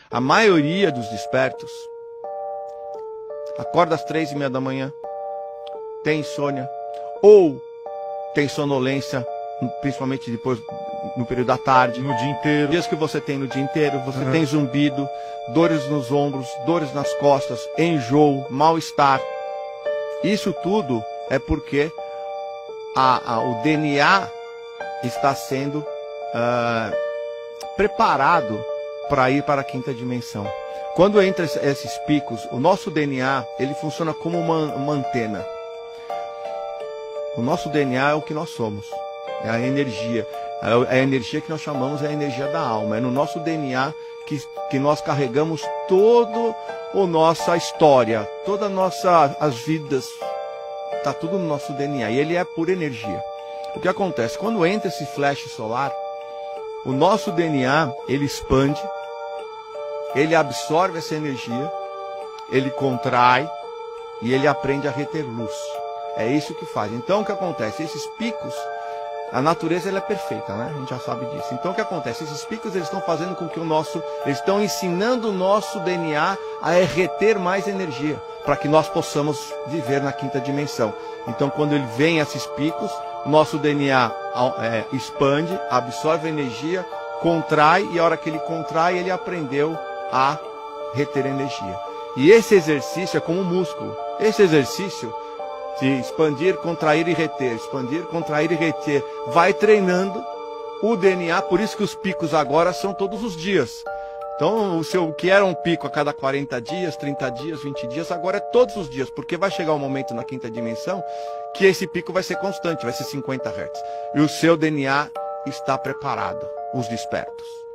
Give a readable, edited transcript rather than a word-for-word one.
A maioria dos despertos acorda às 3:30 da manhã, tem insônia ou tem sonolência, principalmente depois no período da tarde. No dia inteiro. Dias que você tem no dia inteiro, você tem zumbido, dores nos ombros, dores nas costas, enjoo, mal-estar. Isso tudo é porque o DNA está sendo preparado para ir para a quinta dimensão. Quando entra esses picos, o nosso DNA ele funciona como uma antena. O nosso DNA é o que nós somos, é a energia. A energia que nós chamamos é a energia da alma. É no nosso DNA que nós carregamos toda a nossa história, todas as vidas. Está tudo no nosso DNA e ele é pura energia. O que acontece? Quando entra esse flash solar, o nosso DNA ele expande, ele absorve essa energia, ele contrai e ele aprende a reter luz. É isso que faz. Então o que acontece? Esses picos, a natureza ela é perfeita, né? A gente já sabe disso. Então o que acontece? Esses picos eles estão fazendo com que eles estão ensinando o nosso DNA a reter mais energia, para que nós possamos viver na quinta dimensão. Então quando ele vem esses picos, o nosso DNA expande, absorve a energia, contrai, e a hora que ele contrai, ele aprendeu a reter energia. E esse exercício é como um músculo. Esse exercício de expandir, contrair e reter, expandir, contrair e reter, vai treinando o DNA, por isso que os picos agora são todos os dias. Então, o que era um pico a cada 40 dias, 30 dias, 20 dias, agora é todos os dias, porque vai chegar um momento na quinta dimensão que esse pico vai ser constante, vai ser 50 Hz. E o seu DNA está preparado, os despertos.